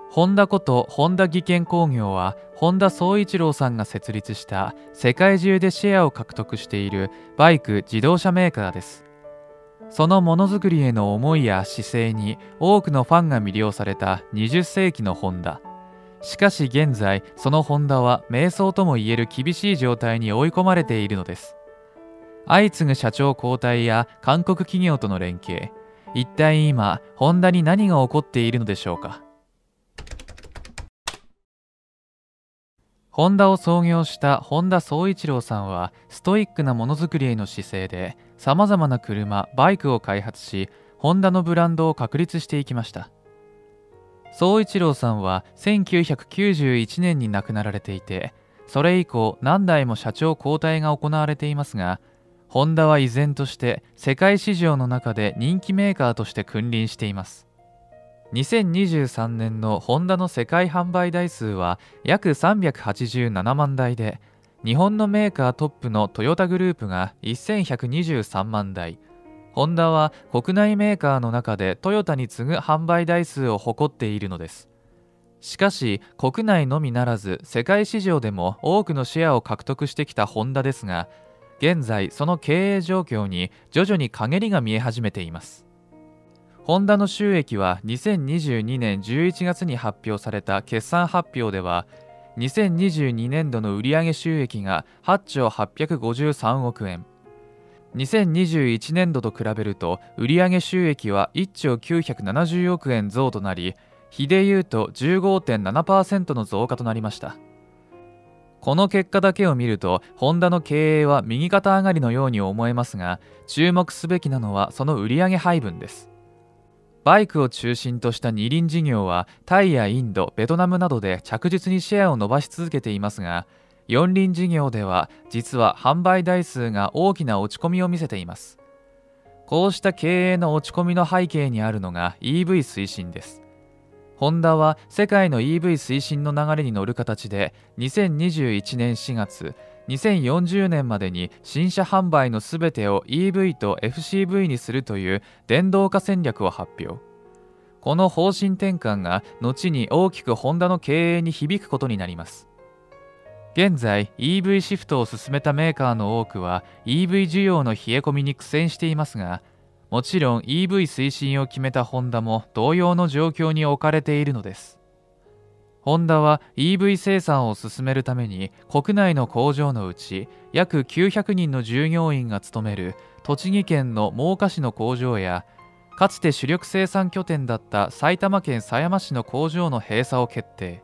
ホンダこと本田技研工業は本田宗一郎さんが設立した世界中でシェアを獲得しているバイク自動車メーカーです。そのものづくりへの思いや姿勢に多くのファンが魅了された20世紀のホンダ。しかし現在そのホンダは迷走ともいえる厳しい状態に追い込まれているのです。相次ぐ社長交代や韓国企業との連携、一体今ホンダに何が起こっているのでしょうか。ホンダを創業した本田宗一郎さんはストイックなものづくりへの姿勢でさまざまな車、バイクを開発し、ホンダのブランドを確立していきました。宗一郎さんは1991年に亡くなられていて、それ以降何代も社長交代が行われていますが、ホンダは依然として世界市場の中で人気メーカーとして君臨しています。2023年のホンダの世界販売台数は約387万台で、日本のメーカートップのトヨタグループが1123万台、ホンダは国内メーカーの中でトヨタに次ぐ販売台数を誇っているのです。しかし国内のみならず世界市場でも多くのシェアを獲得してきたホンダですが、現在その経営状況に徐々に陰りが見え始めています。ホンダの収益は2022年11月に発表された決算発表では、2022年度の売上収益が8兆853億円、2021年度と比べると売上収益は1兆970億円増となり、比でいうと 15.7% の増加となりました。この結果だけを見るとホンダの経営は右肩上がりのように思えますが、注目すべきなのはその売上配分です。バイクを中心とした二輪事業はタイやインド、ベトナムなどで着実にシェアを伸ばし続けていますが、四輪事業では実は販売台数が大きな落ち込みを見せています。こうした経営の落ち込みの背景にあるのが EV 推進です。ホンダは世界の EV 推進の流れに乗る形で2021年4月、2040年までに新車販売のすべてを EV と FCV にするという電動化戦略を発表。この方針転換が後に大きくホンダの経営に響くことになります。現在 EV シフトを進めたメーカーの多くは EV 需要の冷え込みに苦戦していますが、もちろん EV 推進を決めたホンダも同様の状況に置かれているのです。ホンダは EV 生産を進めるために国内の工場のうち約900人の従業員が勤める栃木県の真岡市の工場や、かつて主力生産拠点だった埼玉県狭山市の工場の閉鎖を決定。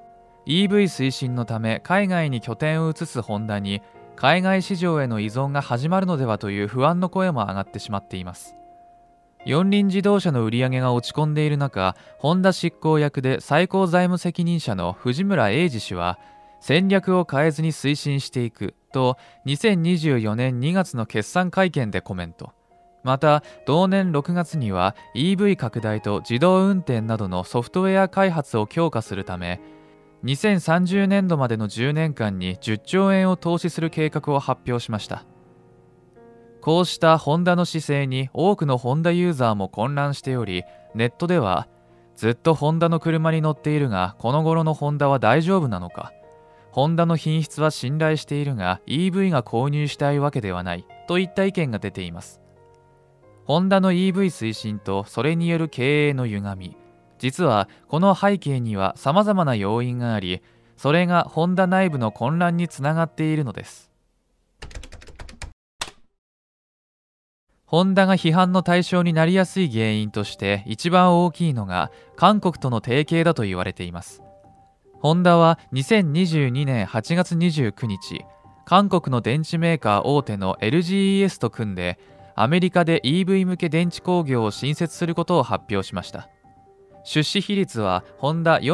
EV 推進のため海外に拠点を移すホンダに海外市場への依存が始まるのではという不安の声も上がってしまっています。四輪自動車の売り上げが落ち込んでいる中、ホンダ執行役で最高財務責任者の藤村英二氏は、戦略を変えずに推進していくと2024年2月の決算会見でコメント。また同年6月には EV 拡大と自動運転などのソフトウェア開発を強化するため、2030年度までの10年間に10兆円を投資する計画を発表しました。こうしたホンダの姿勢に多くのホンダユーザーも混乱しており、ネットではずっとホンダの車に乗っているがこの頃のホンダは大丈夫なのか、ホンダの品質は信頼しているが EV が購入したいわけではないといった意見が出ています。ホンダの EV 推進とそれによる経営の歪み、実はこの背景には様々な要因があり、それがホンダ内部の混乱につながっているのです。ホンダが批判の対象になりやすい原因として一番大きいのが韓国との提携だと言われています。ホンダは2022年8月29日、韓国の電池メーカー大手の LGES と組んでアメリカで EV 向け電池工業を新設することを発表しました。出資比率はホンダ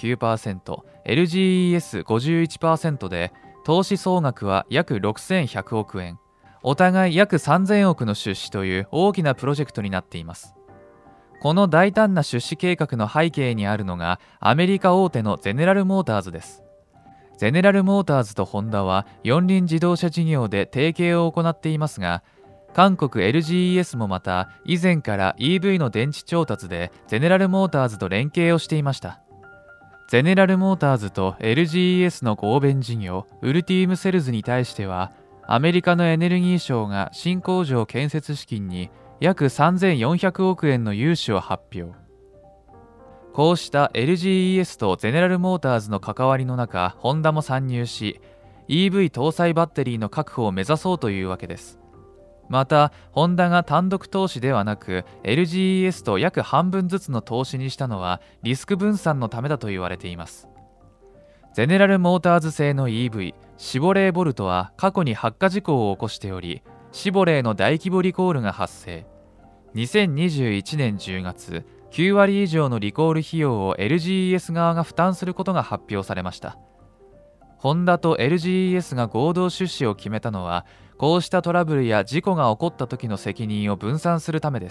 49%、LGES51% で、投資総額は約6100億円。お互い約3000億の出資という大きなプロジェクトになっています。この大胆な出資計画の背景にあるのがアメリカ大手のゼネラルモーターズです。ゼネラルモーターズとホンダは四輪自動車事業で提携を行っていますが、韓国 LGES もまた以前から EV の電池調達でゼネラルモーターズと連携をしていました。 ゼネラルモーターズと LGES の合弁事業ウルティームセルズに対しては、アメリカのエネルギー省が新工場建設資金に約3400億円の融資を発表。こうした LGES とゼネラルモーターズの関わりの中、ホンダも参入し、EV 搭載バッテリーの確保を目指そうというわけです。また、ホンダが単独投資ではなく LGES と約半分ずつの投資にしたのはリスク分散のためだと言われています。ゼネラルモーターズ製の EV シボレーボルトは過去に発火事故を起こしており、シボレーの大規模リコールが発生。2021年10月、9割以上のリコール費用を LGES 側が負担することが発表されました。ホンダと LGES が合同出資を決めたのは、こうしたトラブルや事故が起こった時の責任を分散するためです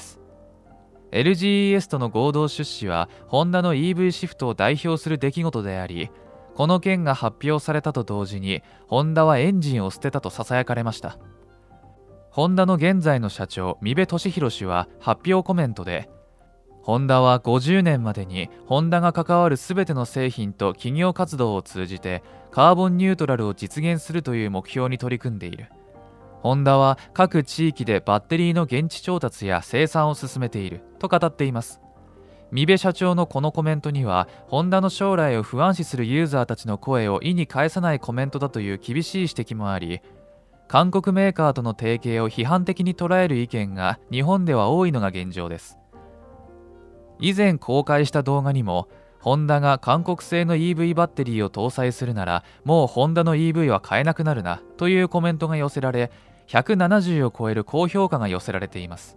。LGES との合同出資はホンダの EV シフトを代表する出来事であり、この件が発表されたと同時にホンダはエンジンを捨てたとささやかれました。ホンダの現在の社長三部俊宏氏は発表コメントで、ホンダは50年までにホンダが関わるすべての製品と企業活動を通じてカーボンニュートラルを実現するという目標に取り組んでいる。ホンダは各地域でバッテリーの現地調達や生産を進めていると語っています。三部社長のこのコメントには、ホンダの将来を不安視するユーザーたちの声を意に介さないコメントだという厳しい指摘もあり、韓国メーカーとの提携を批判的に捉える意見が日本では多いのが現状です。以前公開した動画にも、ホンダが韓国製の EV バッテリーを搭載するならもうホンダの EV は買えなくなるなというコメントが寄せられ、170を超える高評価が寄せられています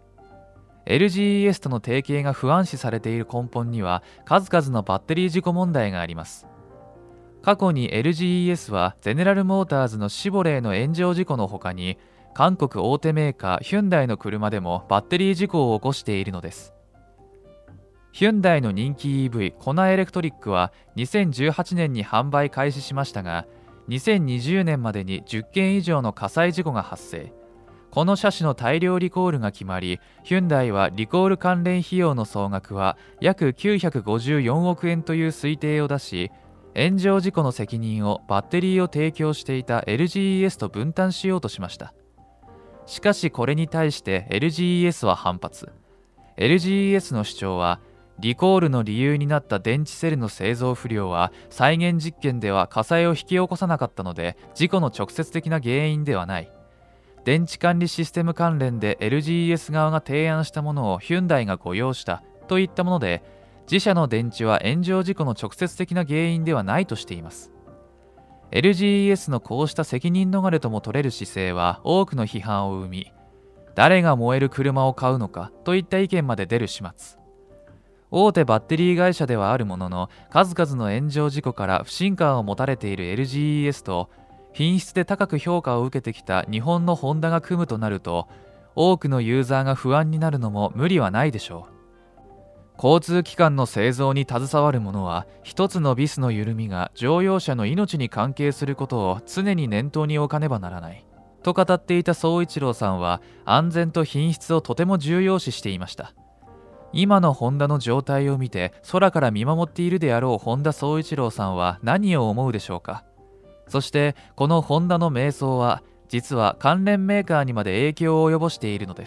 。LGES との提携が不安視されている根本には数々のバッテリー事故問題があります。過去に LGES はゼネラルモーターズのシボレーの炎上事故の他に、韓国大手メーカーヒュンダイの車でもバッテリー事故を起こしているのです。ヒュンダイの人気 EV コナエレクトリックは2018年に販売開始しましたが、2020年までに10件以上の火災事故が発生。この車種の大量リコールが決まり、ヒュンダイはリコール関連費用の総額は約954億円という推定を出し、炎上事故の責任をバッテリーを提供していた LGES と分担しようとしました。しかしこれに対して LGES は反発。LGES の主張は、リコールの理由になった電池セルの製造不良は再現実験では火災を引き起こさなかったので事故の直接的な原因ではない。電池管理システム関連で LGES 側が提案したものをヒュンダイが誤用したといったもので、自社の電池は炎上事故の直接的な原因ではないとしています。LGES のこうした責任逃れとも取れる姿勢は多くの批判を生み、誰が燃える車を買うのかといった意見まで出る始末。大手バッテリー会社ではあるものの、数々の炎上事故から不信感を持たれている LGES と品質で高く評価を受けてきた日本のホンダが組むとなると、多くのユーザーが不安になるのも無理はないでしょう。交通機関の製造に携わる者は、一つのビスの緩みが乗用車の命に関係することを常に念頭に置かねばならないと語っていた総一郎さんは、安全と品質をとても重要視していました。今のホンダの状態を見て空から見守っているであろう本田宗一郎さんは何を思うでしょうか。そしてこのホンダの迷走は実は関連メーカーにまで影響を及ぼしているのです。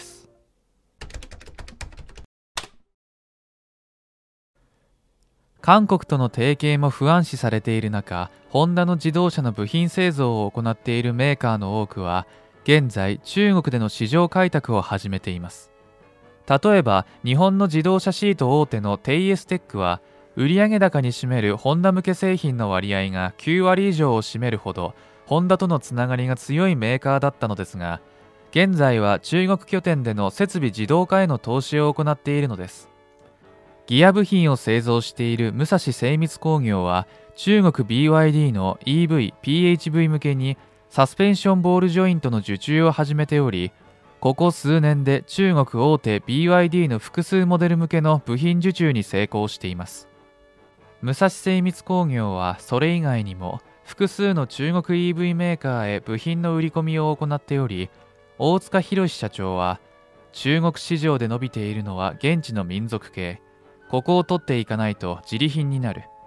韓国との提携も不安視されている中、ホンダの自動車の部品製造を行っているメーカーの多くは現在中国での市場開拓を始めています。例えば日本の自動車シート大手のテイエステックは、売上高に占めるホンダ向け製品の割合が9割以上を占めるほどホンダとのつながりが強いメーカーだったのですが、現在は中国拠点での設備自動化への投資を行っているのです。ギア部品を製造している武蔵精密工業は、中国 BYD の EV、PHV 向けにサスペンションボールジョイントの受注を始めており、ここ数年で中国大手 BYD の複数モデル向けの部品受注に成功しています。武蔵精密工業はそれ以外にも複数の中国 EV メーカーへ部品の売り込みを行っており、大塚博社長は、中国市場で伸びているのは現地の民族系、ここを取っていかないと自利品になる。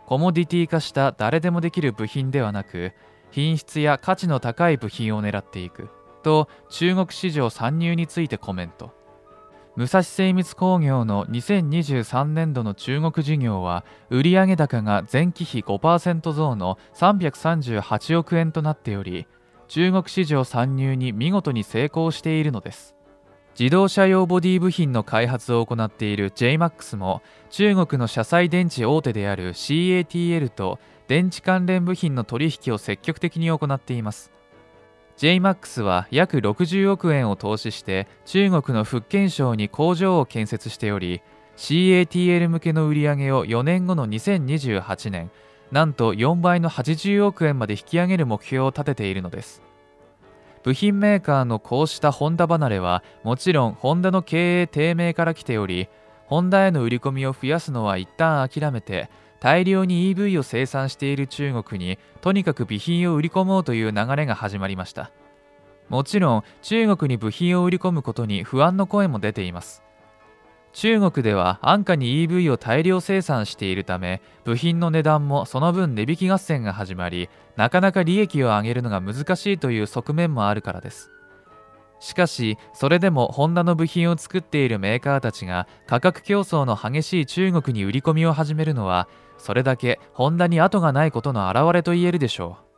コモディティ化した誰でもできる部品ではなく、品質や価値の高い部品を狙っていくと中国市場参入についてコメント。武蔵精密工業の2023年度の中国事業は売上高が前期比 5% 増の338億円となっており、中国市場参入に見事に成功しているのです。自動車用ボディ部品の開発を行っている JMAX も中国の車載電池大手である CATL と電池関連部品の取引を積極的に行っています。JMAX は約60億円を投資して中国の福建省に工場を建設しており、 CATL 向けの売り上げを4年後の2028年なんと4倍の80億円まで引き上げる目標を立てているのです。部品メーカーのこうしたホンダ離れはもちろんホンダの経営低迷から来ており、ホンダへの売り込みを増やすのは一旦諦めて大量に EV を生産している中国にとにかく備品を売り込もうという流れが始まりました。もちろん中国に部品を売り込むことに不安の声も出ています。中国では安価に EV を大量生産しているため、部品の値段もその分値引き合戦が始まり、なかなか利益を上げるのが難しいという側面もあるからです。しかしそれでもホンダの部品を作っているメーカーたちが価格競争の激しい中国に売り込みを始めるのは、それだけホンダに後がないことの表れと言えるでしょう。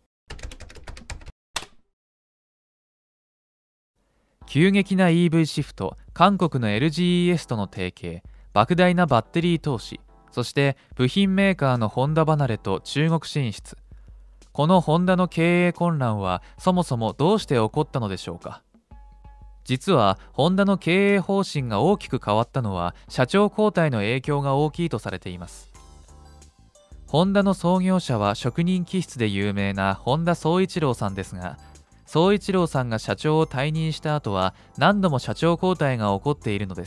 急激な EV シフト、韓国の LGES との提携、莫大なバッテリー投資、そして部品メーカーのホンダ離れと中国進出。このホンダの経営混乱はそもそもどうして起こったのでしょうか。実はホンダの経営方針が大きく変わったのは社長交代の影響が大きいとされています。ホンダの創業者は職人気質で有名な本田宗一郎さんですが、宗一郎さんが社長を退任した後は何度も社長交代が起こっているのです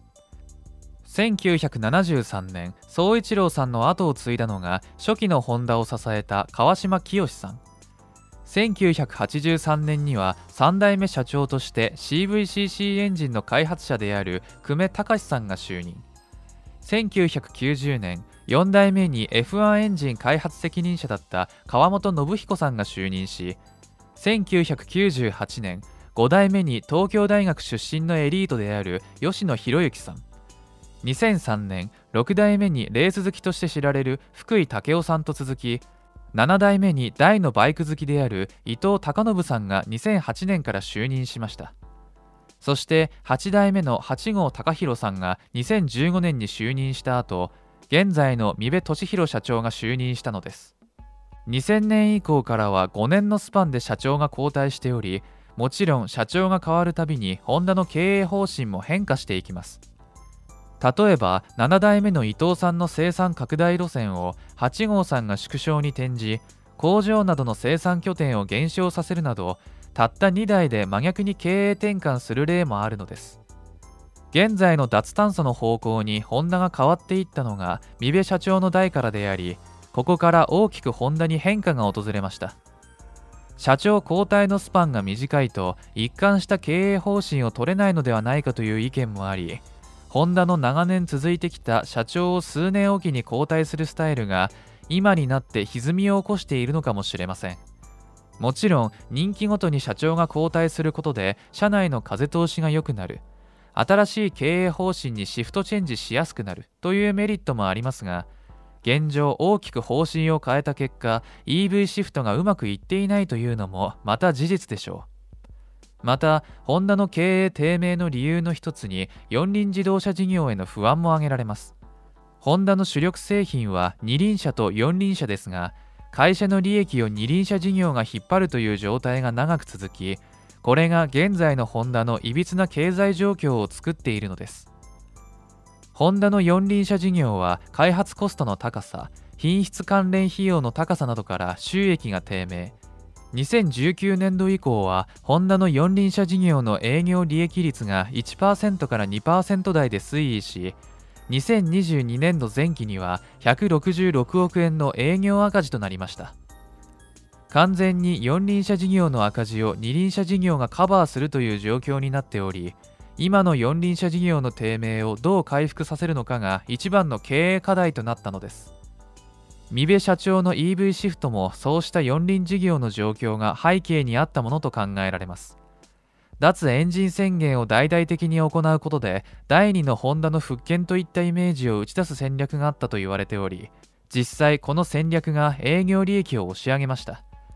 。1973年、宗一郎さんの後を継いだのが初期のホンダを支えた川島清さん。1983年には3代目社長として CVCC エンジンの開発者である久米隆さんが就任。1990年、4代目に F1 エンジン開発責任者だった川本信彦さんが就任し、1998年、5代目に東京大学出身のエリートである吉野博之さん、2003年、6代目にレース好きとして知られる福井武雄さんと続き、7代目に大のバイク好きである伊藤孝信さんが2008年から就任しました。そして8代目の八郷隆弘さんが2015年に就任した後、現在の三部俊弘社長が就任したのです。2000年以降からは5年のスパンで社長が交代しており、もちろん社長が変わるたびにホンダの経営方針も変化していきます。例えば7代目の伊藤さんの生産拡大路線を8号さんが縮小に転じ、工場などの生産拠点を減少させるなど、たった2代で真逆に経営転換する例もあるのです。現在の脱炭素の方向にホンダが変わっていったのが三部社長の代からであり、ここから大きくホンダに変化が訪れました。社長交代のスパンが短いと一貫した経営方針を取れないのではないかという意見もあり、ホンダの長年続いてきた社長を数年おきに交代するスタイルが今になって歪みを起こしているのかもしれません。もちろん任期ごとに社長が交代することで社内の風通しが良くなる、新しい経営方針にシフトチェンジしやすくなるというメリットもありますが、現状大きく方針を変えた結果 EV シフトがうまくいっていないというのもまた事実でしょう。またホンダの経営低迷の理由の一つに四輪自動車事業への不安も挙げられます。ホンダの主力製品は二輪車と四輪車ですが、会社の利益を二輪車事業が引っ張るという状態が長く続き、これが現在のホンダのいびつな経済状況を作っているのです。ホンダの四輪車事業は開発コストの高さ、品質関連費用の高さなどから収益が低迷。2019年度以降はホンダの四輪車事業の営業利益率が 1% から 2% 台で推移し、2022年度前期には166億円の営業赤字となりました。完全に四輪車事業の赤字を二輪車事業がカバーするという状況になっており、今の四輪車事業の低迷をどう回復させるのかが一番の経営課題となったのです。 三部社長の EV シフトもそうした四輪事業の状況が背景にあったものと考えられます。脱エンジン宣言を大々的に行うことで第2のホンダの復権といったイメージを打ち出す戦略があったと言われており、実際この戦略が営業利益を押し上げました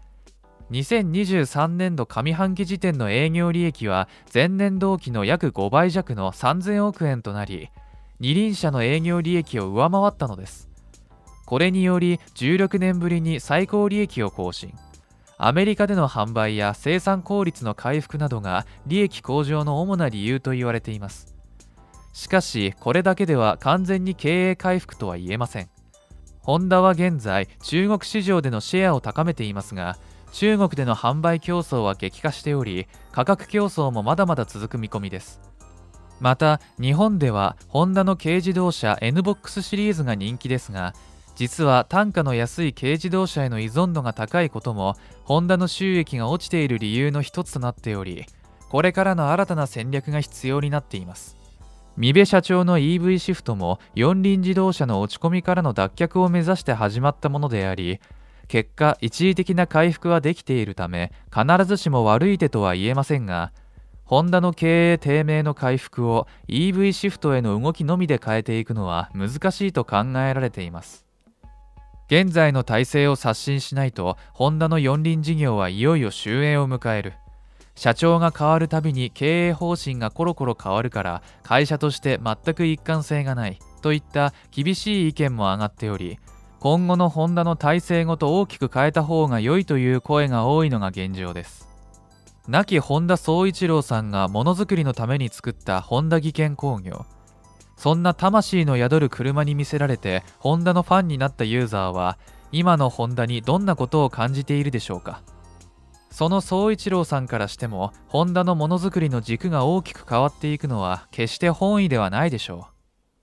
。2023年度上半期時点の営業利益は前年同期の約5倍弱の3000億円となり、二輪車の営業利益を上回ったのです。これにより16年ぶりに最高利益を更新。アメリカでの販売や生産効率の回復などが利益向上の主な理由と言われています。しかしこれだけでは完全に経営回復とは言えません。ホンダは現在中国市場でのシェアを高めていますが、中国での販売競争は激化しており、価格競争もまだまだ続く見込みです。また日本ではホンダの軽自動車 NBOX シリーズが人気ですが、実は単価の安い軽自動車への依存度が高いこともホンダの収益が落ちている理由の一つとなっており、これからの新たな戦略が必要になっています。三部社長の EV シフトも四輪自動車の落ち込みからの脱却を目指して始まったものであり、結果一時的な回復はできているため必ずしも悪い手とは言えませんが、ホンダの経営低迷の回復を EV シフトへの動きのみで変えていくのは難しいと考えられています。現在の体制を刷新しないとホンダの四輪事業はいよいよ終焉を迎える。社長が変わるたびに経営方針がコロコロ変わるから会社として全く一貫性がないといった厳しい意見も上がっており、今後のホンダの体制ごと大きく変えた方が良いという声が多いのが現状です。亡き本田宗一郎さんがものづくりのために作ったホンダ技研工業。そんな魂の宿る車に魅せられてホンダのファンになったユーザーは今のホンダにどんなことを感じているでしょうか。その宗一郎さんからしてもホンダのものづくりの軸が大きく変わっていくのは決して本意ではないでしょう。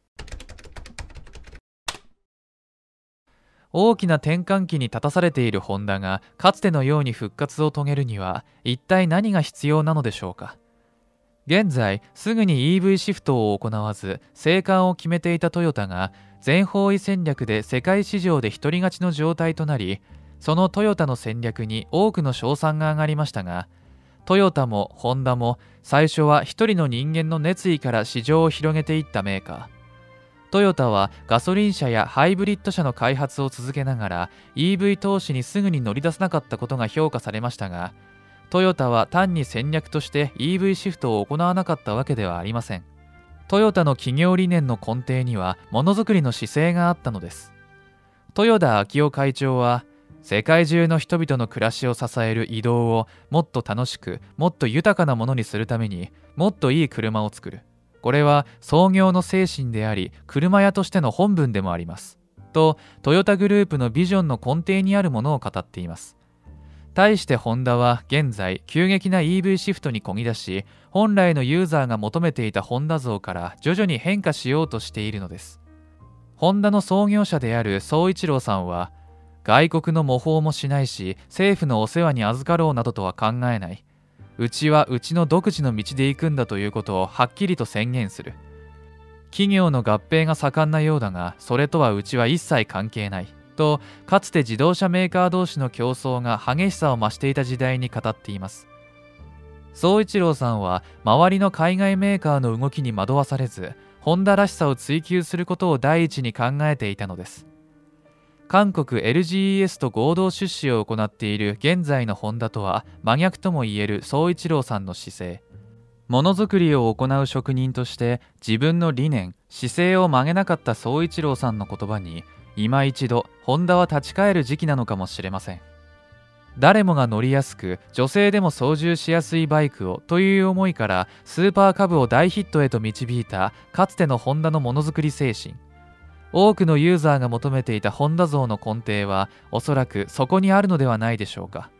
大きな転換期に立たされているホンダがかつてのように復活を遂げるには一体何が必要なのでしょうか。現在すぐに EV シフトを行わず生還を決めていたトヨタが全方位戦略で世界市場で独り勝ちの状態となり、そのトヨタの戦略に多くの称賛が上がりましたが、トヨタもホンダも最初は一人の人間の熱意から市場を広げていったメーカー。トヨタはガソリン車やハイブリッド車の開発を続けながら EV 投資にすぐに乗り出さなかったことが評価されましたが、トヨタは単に戦略として EV シフトを行わなかったわけではありません。トヨタの企業理念の根底にはものづくりの姿勢があったのです。豊田章男会長は、世界中の人々の暮らしを支える移動をもっと楽しくもっと豊かなものにするためにもっといい車を作る。これは創業の精神であり車屋としての本分でもありますと、トヨタグループのビジョンの根底にあるものを語っています。対してホンダは現在急激な EV シフトにこぎ出し、本来のユーザーが求めていたホンダ像から徐々に変化しようとしているのです。ホンダの創業者である宗一郎さんは、外国の模倣もしないし政府のお世話に預かろうなどとは考えない。うちはうちの独自の道で行くんだということをはっきりと宣言する。企業の合併が盛んなようだが、それとはうちは一切関係ないと、かつて自動車メーカー同士の競争が激しさを増していた時代に語っています。宗一郎さんは周りの海外メーカーの動きに惑わされず、ホンダらしさを追求することを第一に考えていたのです。韓国 LGES と合同出資を行っている現在のホンダとは真逆ともいえる宗一郎さんの姿勢。ものづくりを行う職人として自分の理念、姿勢を曲げなかった宗一郎さんの言葉に、今一度ホンダは立ち返る時期なのかもしれません。誰もが乗りやすく女性でも操縦しやすいバイクをという思いからスーパーカブを大ヒットへと導いたかつてのホンダのものづくり精神。多くのユーザーが求めていたホンダ像の根底はおそらくそこにあるのではないでしょうか。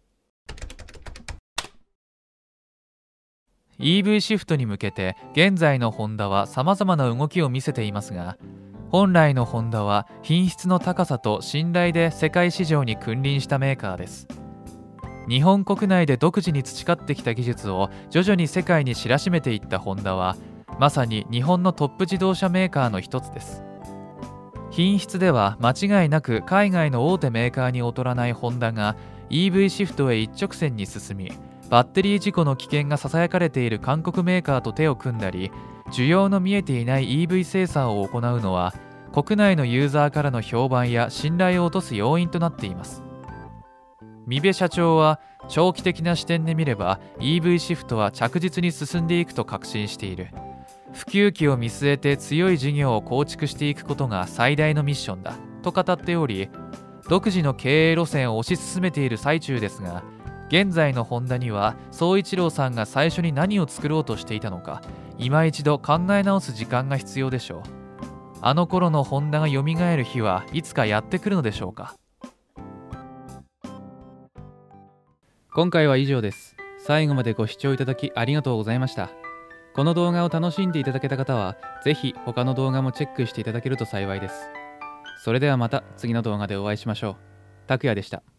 EV シフトに向けて現在のホンダはさまざまな動きを見せていますが、本来のホンダは品質の高さと信頼で世界市場に君臨したメーカーです。日本国内で独自に培ってきた技術を徐々に世界に知らしめていったホンダは、まさに日本のトップ自動車メーカーの一つです。 品質では間違いなく海外の大手メーカーに劣らないホンダが EV シフトへ一直線に進み、バッテリー事故の危険がささやかれている韓国メーカーと手を組んだり、需要の見えていない EV 生産を行うのは国内のユーザーからの評判や信頼を落とす要因となっています。三部社長は、長期的な視点で見れば EV シフトは着実に進んでいくと確信している。普及期を見据えて強い事業を構築していくことが最大のミッションだと語っており、独自の経営路線を推し進めている最中ですが、現在のホンダには総一郎さんが最初に何を作ろうとしていたのか、今一度考え直す時間が必要でしょう。あの頃のホンダが蘇る日はいつかやってくるのでしょうか。今回は以上です。最後までご視聴いただきありがとうございました。この動画を楽しんでいただけた方は、ぜひ他の動画もチェックしていただけると幸いです。それではまた次の動画でお会いしましょう。拓也でした。